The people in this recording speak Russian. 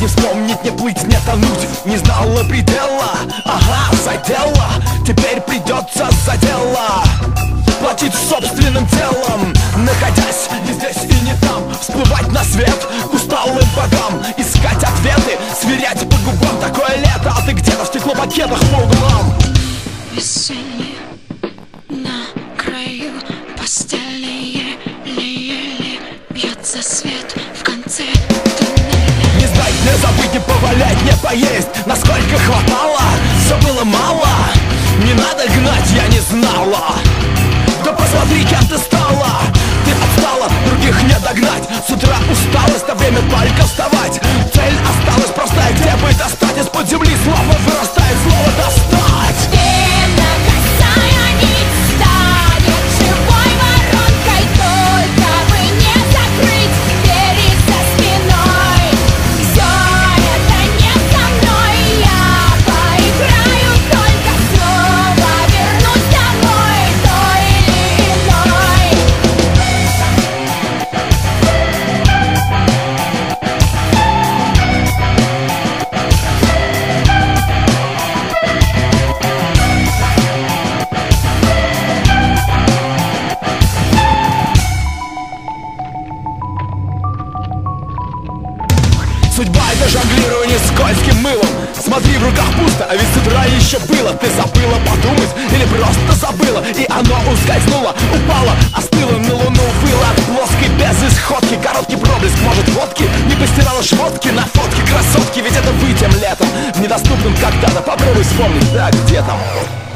не вспомнить, не плыть, не тонуть. Не знала предела, ага, задела. Теперь придется за дело платить собственным телом, находясь и здесь, и не там. Всплывать на свет усталым богам, искать ответы, сверять по губам. Такое лето, а ты где-то в стеклопакетах по углам. Веселье на краю постели, еле-еле бьется свет в конце туннеля. Не знать, не забыть, не повалять, не поесть. Насколько хватало, все было мало. Не надо гнать, я не знала. Да посмотри, кем ты стала. Ты отстала, других не догнать. С утра усталость, а время только вставать. Цель осталась простая, где бы достать. Из-под земли слава вырастает, слово достать. Косая нить станет живой воронкой, только бы не закрыть двери за спиной. Все это не со мной, я поиграю только снова, вернусь домой, той или иной. Судьба — это жонглирование скользким мылом. Смотри, в руках пусто, а ведь с утра еще было. Ты забыла подумать или просто забыла, и оно ускользнуло, упало, остыло, на луну выло от плоской безысходки. Короткий проблеск, может, водки? Не постирала шмотки на фотке красотки. Ведь это вы тем летом, недоступным когда-то. Попробуй вспомнить, да, где там?